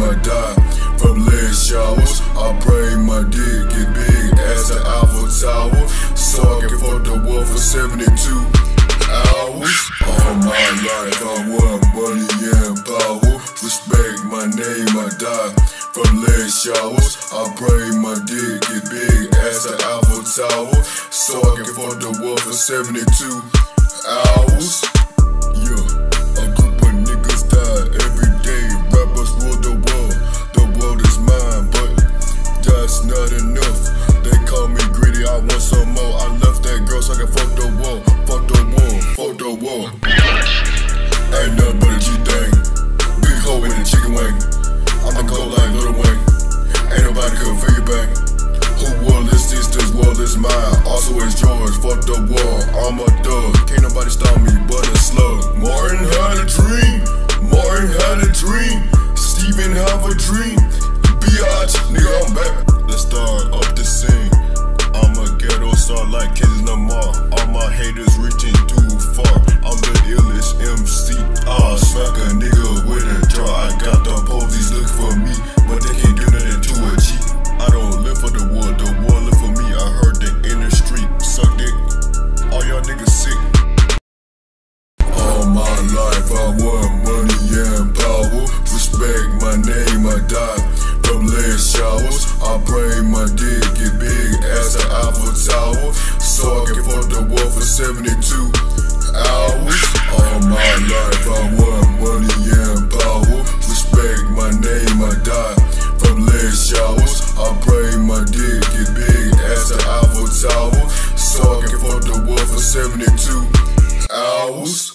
I die from lead showers. I pray my dick get big as an Eiffel Tower, so I can fuck the world for 72 hours. All my life I want money and power. Respect my name, I die from lead showers. I pray my dick get big as an Eiffel Tower, so I can fuck the world for 72 hours. Yeah, a group of niggas die every day. Rappers rule the world is mine, but that's not enough. They call me greedy, I want some more. I left that girl so I can fuck the world, fuck the world, fuck the world. Ain't nothing but a G-thing, big hoe in a chicken wing. I'm cold like Lil Wayne, ain't nobody can figure back. Who world is this world is mine. Also it's George, fuck the world, I'm a thug. Can't nobody stop me but a slug. Martin had a dream, Martin had a dream, Stephen have a dream. Biatch, nigga, I'm back. Let's start up the scene. I'm a ghetto star like Kendrick Lamar. All my haters reaching too far. I'm the illest MC. I'll smack a nigga with a draw. I got the police looking for me, but they can't do nothing to a G. I don't live for the world live for me. I heard the industry suck dick. All y'all niggas sick. All my life I want money and power. Respect my name, I die from lead showers. I pray my dick get big as an Eiffel Tower, so I can fuck the world for 72 hours. All my life I want money and power. Respect my name, I die from lead showers. I pray my dick get big as an Eiffel Tower, so I can fuck the world for 72 hours.